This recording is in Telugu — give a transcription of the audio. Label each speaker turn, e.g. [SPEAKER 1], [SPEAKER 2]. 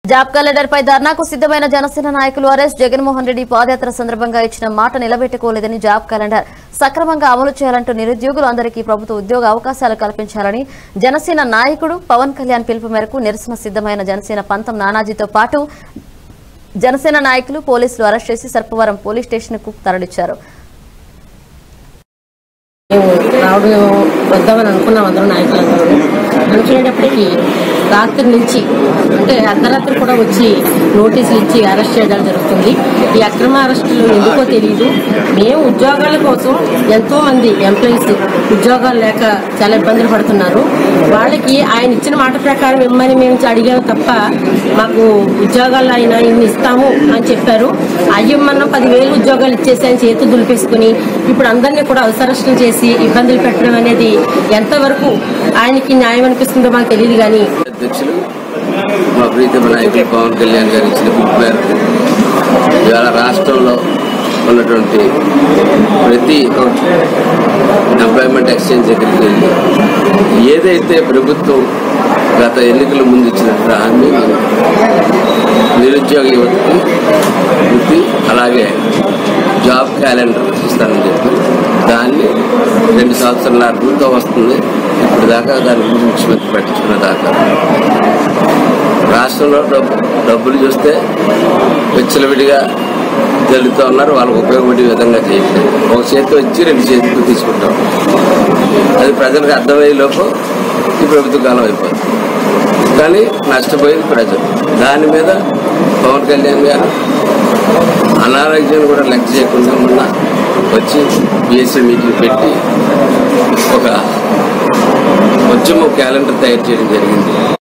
[SPEAKER 1] జాబ్ క్యాలెండర్ పై ధర్నాకు సిద్ధమైన జనసేన నాయకులు ఆర్ఎస్ జగన్మోహన్ రెడ్డి పాదయాత్ర సందర్భంగా ఇచ్చిన మాట నిలబెట్టుకోలేదని జాబ్ క్యాలెండర్ సక్రమంగా అమలు చేయాలంటూ నిరుద్యోగులు అందరికీ ప్రభుత్వ ఉద్యోగ అవకాశాలు కల్పించాలని జనసేన నాయకుడు పవన్ కళ్యాణ్ పిలుపు మేరకు నిరసన సిద్ధమైన జనసేన పంతం నానాజీతో పాటు జనసేన నాయకులు పోలీసులు అరెస్ట్ చేసి సర్పవరం పోలీస్ స్టేషన్ కు తరలించారు.
[SPEAKER 2] రావడం వద్దామని అనుకున్నాం అందరూ నాయకులందరూ. అనుకునేటప్పటికీ రాత్రి నుంచి అంటే అర్ధరాత్రి కూడా వచ్చి నోటీసులు ఇచ్చి అరెస్ట్ చేయడం జరుగుతుంది. ఈ అక్రమ అరెస్టులు ఎందుకో తెలియదు. మేము ఉద్యోగాల కోసం ఎంతో మంది ఎంప్లాయీస్ ఉద్యోగాలు లేక చాలా ఇబ్బందులు పడుతున్నారు. వాళ్ళకి ఆయన ఇచ్చిన మాట ప్రకారం ఇమ్మని మేము అడిగాము తప్ప మాకు ఉద్యోగాలు ఆయన ఇన్ని ఇస్తాము అని చెప్పారు. అయ్యమ్మన్న 10,000 ఉద్యోగాలు ఇచ్చేసి ఆయన చేతులు దులిపేసుకుని ఇప్పుడు అందరినీ కూడా అవసరష్టం చేసి ఇబ్బందులు పెట్టడం అనేది ఎంతవరకు ఆయనకి న్యాయం అనిపిస్తుందో మాకు తెలియదు. కానీ
[SPEAKER 3] అధ్యక్షులు మా ప్రీతమ నాయకులు పవన్ కళ్యాణ్ గారు ఇచ్చిన పిలుపు మేరకు ఇవాళ రాష్ట్రంలో ఉన్నటువంటి ప్రతి ఎంప్లాయ్మెంట్ ఎక్స్చేంజ్ దగ్గరికి వెళ్ళి ఏదైతే ప్రభుత్వం గత ఎన్నికల ముందు ఇచ్చినట్టు హామీ నిరుద్యోగ యువతకి వృత్తి అలాగే జాబ్ క్యాలెండర్ ఇస్తానని చెప్పి దాన్ని 2 సంవత్సరాల అర్థంతో వస్తుంది. ఇప్పుడు దాకా దాని గురించి ముఖ్యమంత్రి పట్టించుకున్న దాకా రాష్ట్రంలో డబ్బులు చూస్తే విచ్చలవిడిగా జరుగుతూ ఉన్నారు. వాళ్ళకు ఉపయోగపడే విధంగా చేయట్లేదు. ఒక చేతితో ఇచ్చి 2 చేతులు తీసుకుంటాం. అది ప్రజలకు అర్థమయ్యేలోపు ఈ ప్రభుత్వ కాలం అయిపోతుంది. కానీ నష్టపోయేది ప్రజలు. దాని మీద పవన్ కళ్యాణ్ గారు అనారోగ్యాన్ని కూడా లెక్క చేయకుండా మొన్న వచ్చి బీఎస్సీ మీటింగ్ పెట్టి ఒక ఉద్యమ క్యాలెండర్ తయారు చేయడం జరిగింది.